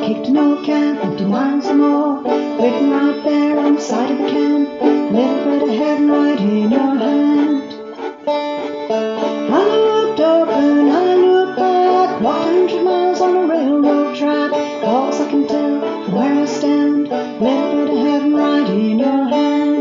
kicked an old can 50 miles or more, written right there on the side of the can, a little bit of heaven right in your hand. I looked up and I looked back, walked 100 miles on a railroad track. All I can tell from where I stand, a little bit of heaven right in your hand.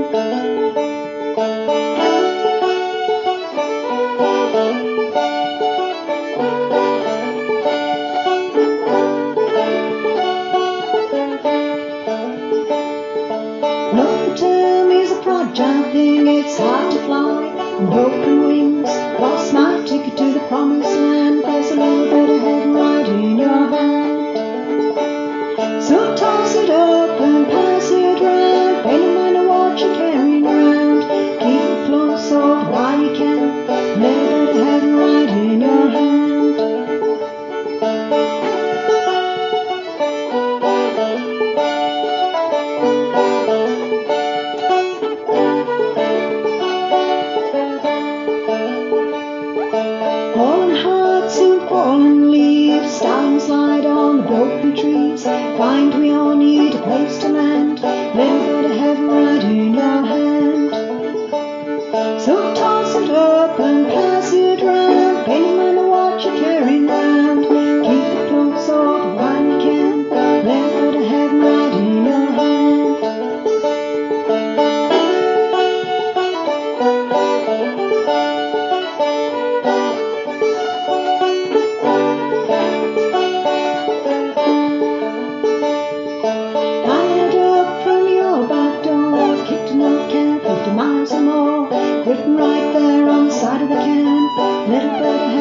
No, tell me it's a fragile thing, it's hard to fly on broken wings. Lost my ticket to the promised land, there's a little bit of heaven right in your hand. So toss it up and pass it round, pay no mind to what you're carrying around. Keep it close so while you can, a little bit of heaven right in your hand. Falling hearts and fallen leaves, start and slide on the broken trees. Find we all need a place to land, little bit of heaven right in your hand. So toss it up and pass it round, pay no mind to what you're carrying round. Keep it close so while you can, little bit of heaven right in your hand. I head up from your back door, kicked an old can 50 miles or more, written right there on the side of the can, little bit of